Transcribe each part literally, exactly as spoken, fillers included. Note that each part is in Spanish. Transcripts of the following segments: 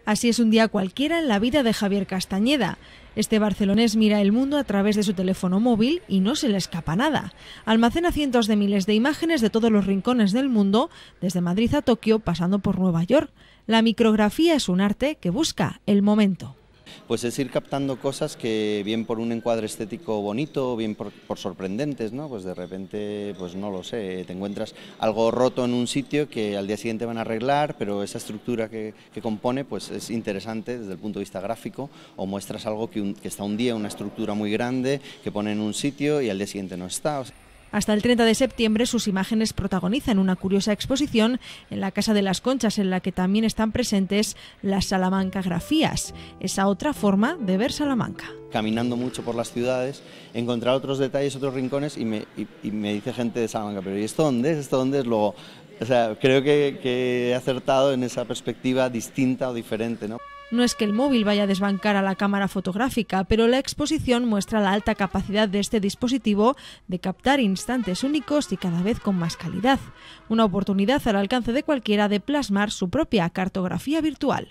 Así es un día cualquiera en la vida de Javier Castañeda. Este barcelonés mira el mundo a través de su teléfono móvil y no se le escapa nada. Almacena cientos de miles de imágenes de todos los rincones del mundo, desde Madrid a Tokio, pasando por Nueva York. La micrografía es un arte que busca el momento. Pues es ir captando cosas que bien por un encuadre estético bonito, bien por, por sorprendentes, ¿no? Pues de repente, pues no lo sé, te encuentras algo roto en un sitio que al día siguiente van a arreglar, pero esa estructura que, que compone pues es interesante desde el punto de vista gráfico, o muestras algo que, un, que está un día, una estructura muy grande, que pone en un sitio y al día siguiente no está. O sea, hasta el treinta de septiembre sus imágenes protagonizan una curiosa exposición en la Casa de las Conchas, en la que también están presentes las Salamancagrafías, esa otra forma de ver Salamanca. Caminando mucho por las ciudades, encontrar otros detalles, otros rincones, y me, y, y me dice gente de Salamanca, pero ¿y esto dónde es? ¿Esto dónde es? Luego, o sea, creo que, que he acertado en esa perspectiva distinta o diferente, ¿no? No es que el móvil vaya a desbancar a la cámara fotográfica, pero la exposición muestra la alta capacidad de este dispositivo de captar instantes únicos y cada vez con más calidad. Una oportunidad al alcance de cualquiera de plasmar su propia cartografía virtual.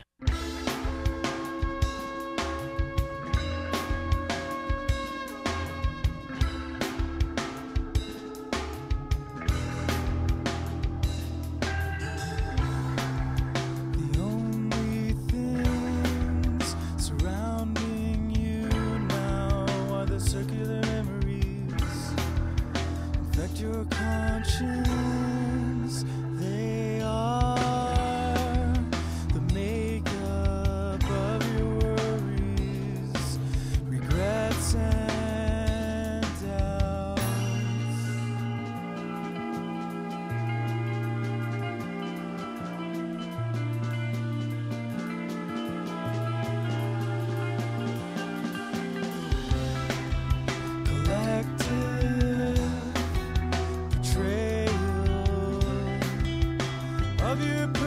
Your conscience, they are the makeup of your worries, regrets and doubts. Collective of your